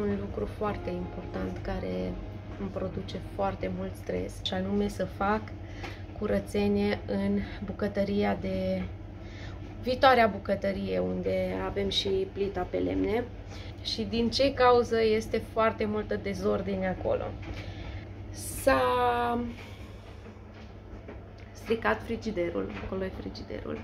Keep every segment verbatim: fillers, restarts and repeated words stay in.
un lucru foarte important care îmi produce foarte mult stres, și anume să fac curățenie în bucătăria de viitoarea bucătărie, unde avem și plita pe lemne. Și din ce cauză este foarte multă dezordine acolo. S-a stricat frigiderul, acolo e frigiderul.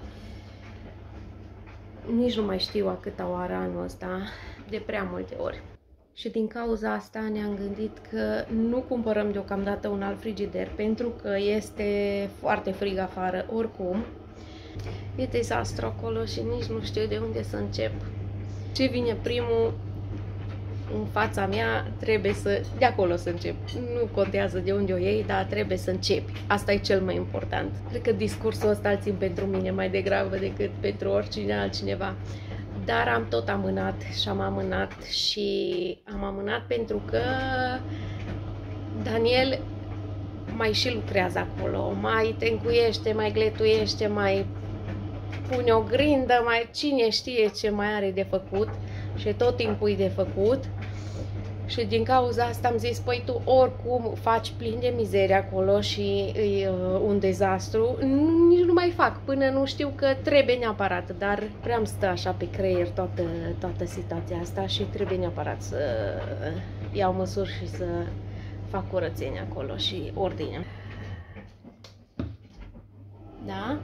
Nici nu mai știu a câta oară anul ăsta, de prea multe ori. Și din cauza asta ne-am gândit că nu cumpărăm deocamdată un alt frigider, pentru că este foarte frig afară oricum. E dezastru acolo și nici nu știu de unde să încep. Ce vine primul în fața mea, trebuie să, de acolo să încep. Nu contează de unde o iei, dar trebuie să începi. Asta e cel mai important. Cred că discursul ăsta îl țin pentru mine mai degrabă decât pentru oricine altcineva. Dar am tot amânat și am amânat și am amânat pentru că Daniel mai și lucrează acolo, mai tencuiește, mai gletuiește, mai pune o grindă, mai cine știe ce mai are de făcut și tot timpul e de făcut. Și din cauza asta am zis, păi tu oricum faci plin de mizerie acolo și e uh, un dezastru, nici nu mai fac până nu știu că trebuie neapărat, dar prea-mi stă așa pe creier toată, toată situația asta și trebuie neapărat să iau măsuri și să fac curățenie acolo și ordine. Da?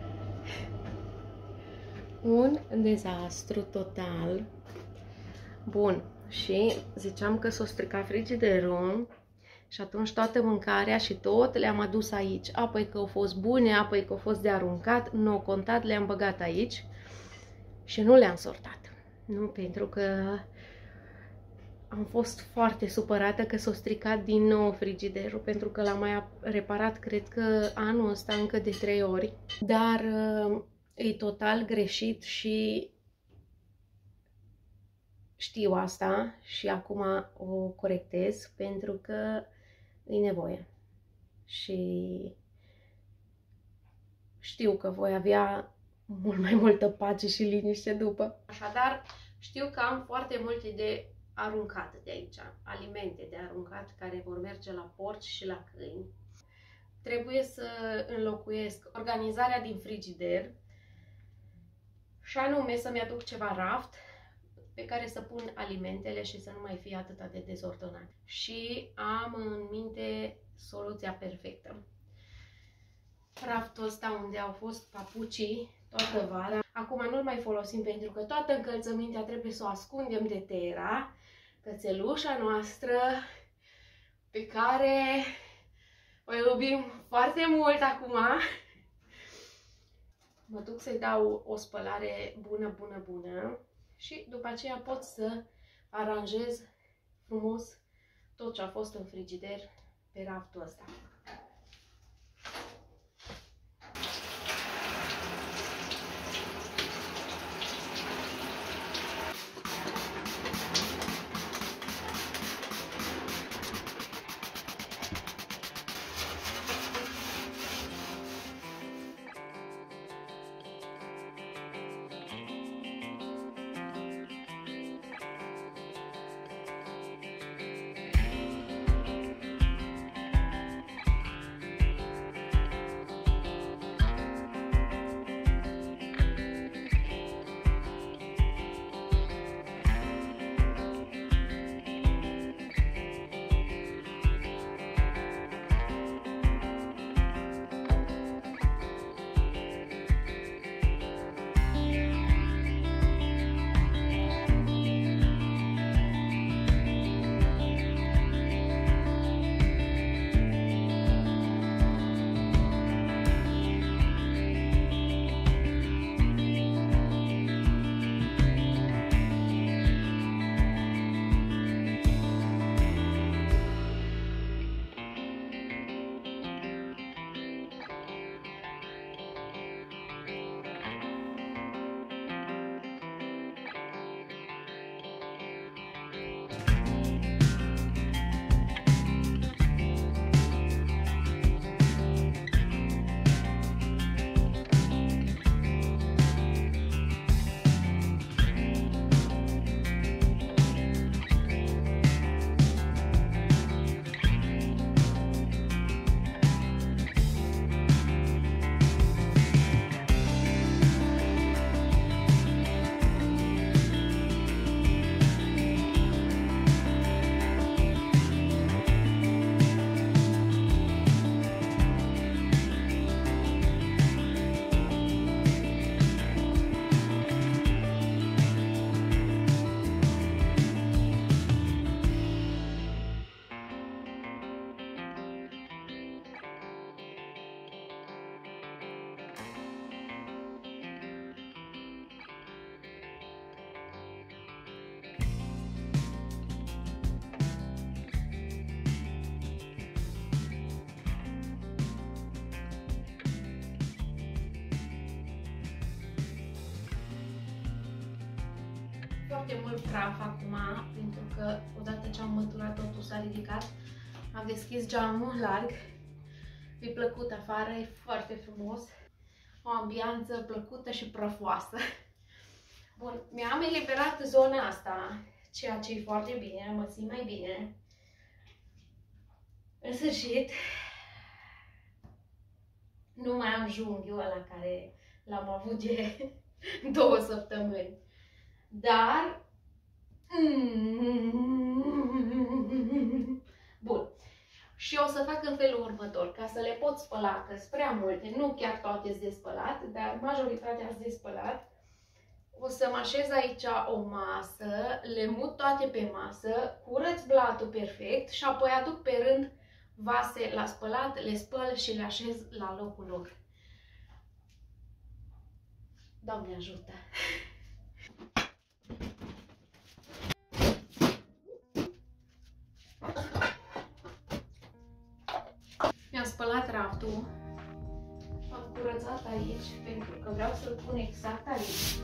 Un dezastru total. Bun. Și ziceam că s-o stricat frigiderul și atunci toată mâncarea și tot le-am adus aici. Apoi că au fost bune, apoi că au fost de aruncat, nu au contat, le-am băgat aici și nu le-am sortat. Nu, pentru că am fost foarte supărată că s-a stricat din nou frigiderul, pentru că l-am mai reparat, cred că anul ăsta încă de trei ori, dar e total greșit și știu asta și acum o corectez pentru că e nevoie și știu că voi avea mult mai multă pace și liniște după. Așadar, știu că am foarte multe de aruncat de aici, alimente de aruncat care vor merge la porci și la câini. Trebuie să înlocuiesc organizarea din frigider și anume să-mi aduc ceva raft pe care să pun alimentele și să nu mai fie atât de dezordonat. Și am în minte soluția perfectă. Raftul ăsta unde au fost papucii toată vara, acum nu-l mai folosim pentru că toată încălțămintea trebuie să o ascundem de Tera, cățelușa noastră, pe care o iubim foarte mult acum. Mă duc să-i dau o spălare bună, bună, bună. Și după aceea pot să aranjez frumos tot ce a fost în frigider pe raftul ăsta. foarte mult praf acum, pentru că odată ce am măturat totul s-a ridicat. Am deschis geamul larg. Mi-a plăcut afară, e foarte frumos. O ambianță plăcută și prăfoasă. Bun, mi-am eliberat zona asta, ceea ce e foarte bine, mă simt mai bine. În sfârșit, nu mai am junghiul ăla care l-am avut de două săptămâni. Dar... Bun. Și o să fac în felul următor, ca să le pot spăla, că sunt prea multe, nu chiar toate sunt de spălat, dar majoritatea sunt de spălat. O să mă așez aici o masă, le mut toate pe masă, curăț blatul perfect și apoi aduc pe rând vase la spălat, le spăl și le așez la locul lor. Doamne ajută! Mi-am spălat raftul, am curățat aici, pentru că vreau să-l pun exact aici.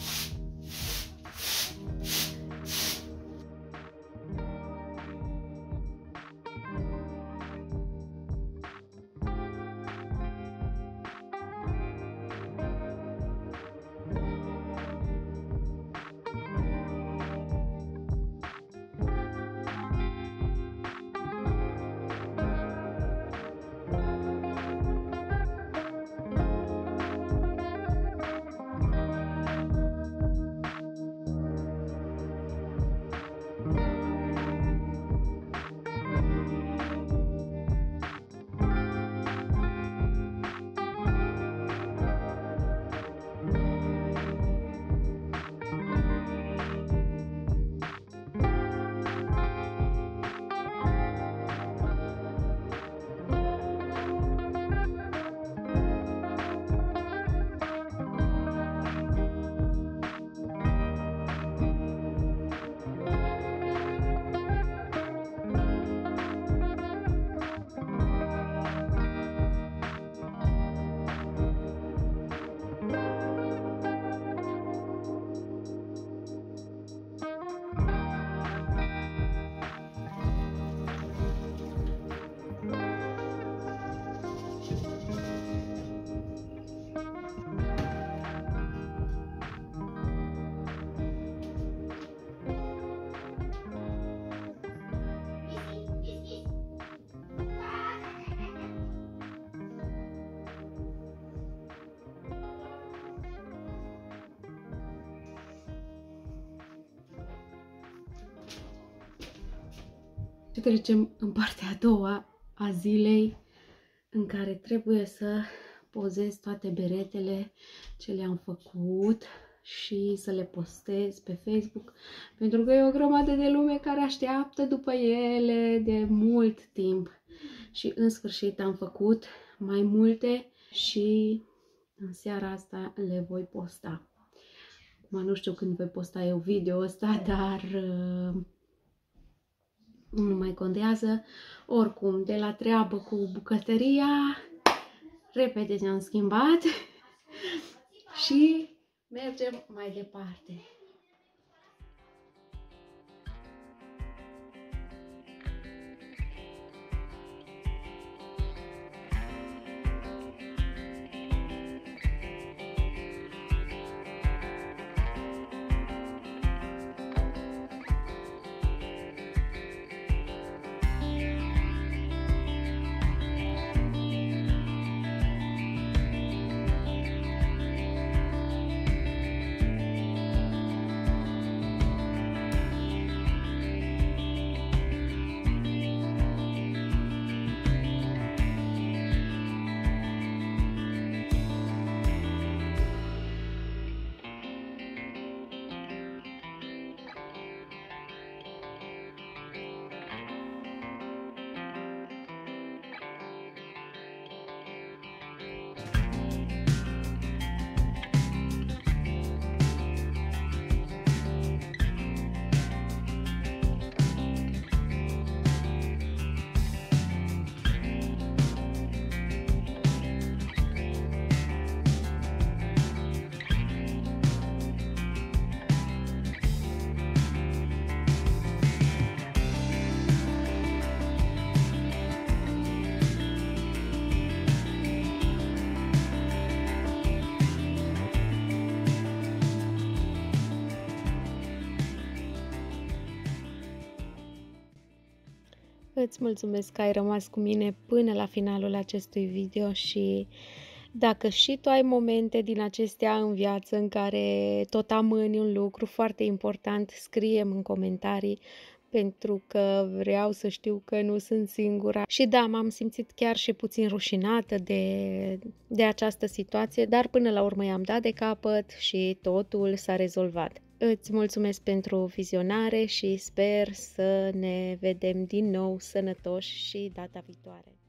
Și trecem în partea a doua a zilei, în care trebuie să pozez toate beretele ce le-am făcut și să le postez pe Facebook, pentru că e o grămadă de lume care așteaptă după ele de mult timp. Și în sfârșit am făcut mai multe și în seara asta le voi posta. Acum nu știu când voi posta eu video ăsta, dar uh, nu mai contează. Oricum, de la treabă cu bucătăria, repede ne-am schimbat și mergem mai departe. Îți mulțumesc că ai rămas cu mine până la finalul acestui video și dacă și tu ai momente din acestea în viață în care tot amâni un lucru foarte important, scrie-mi în comentarii, pentru că vreau să știu că nu sunt singura. Și da, m-am simțit chiar și puțin rușinată de, de această situație, dar până la urmă i-am dat de capăt și totul s-a rezolvat. Îți mulțumesc pentru vizionare și sper să ne vedem din nou sănătoși și data viitoare.